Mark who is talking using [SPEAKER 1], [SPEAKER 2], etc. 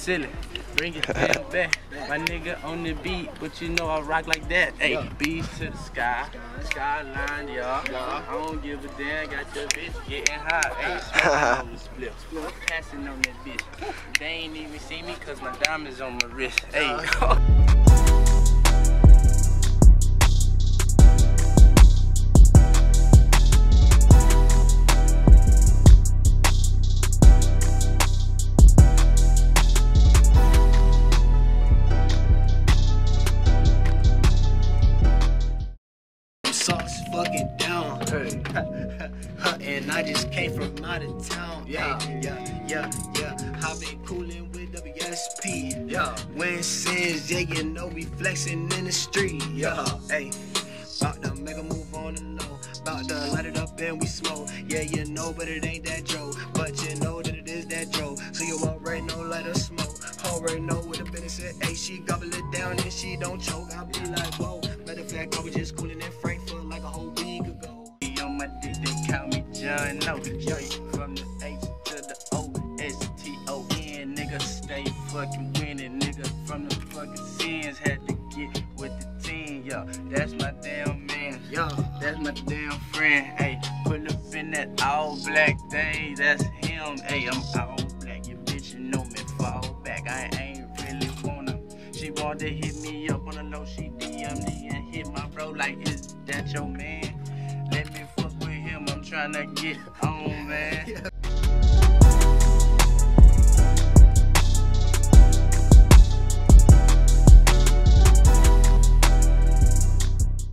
[SPEAKER 1] silly. Bring it back. My nigga on the beat, but you know I rock like that. Hey, beats to the sky, skyline, y'all. I don't give a damn, got your bitch getting hot. Hey, smoking on the split, passing on that bitch. They ain't even see me cause my diamonds on my wrist. Hey.
[SPEAKER 2] Sauce fucking down, hey. And I just came from out of town. Yeah. I've been coolin' with WSP. Yeah, WindSends, yeah, you know we flexin' in the street. Yeah, hey, bout to make a move on the low, bout to light it up and we smoke. Yeah, you know, but it ain't that Joe, but you know that it is that Joe. So you already know, let her smoke. Already know what the business is. Hey, she gobble it down and she don't choke. I be like, whoa. Matter of fact, I was just coolin' in Frankfurt like a whole week ago.
[SPEAKER 1] On my dick, they call me John No. From the H to the OOHHH, nigga, stay fucking winning, nigga. From the fucking sins, had to get with the team, yo. That's my damn man, yo. That's my damn friend, hey. Pull up in that all black thing, that's him, hey. I'm all black, you bitch, you know me, fall back. I ain't really wanna. She want to hit me up on the low, she DM me and hit my bro like, is that your man? Let me fuck with him, I'm tryna get on, man.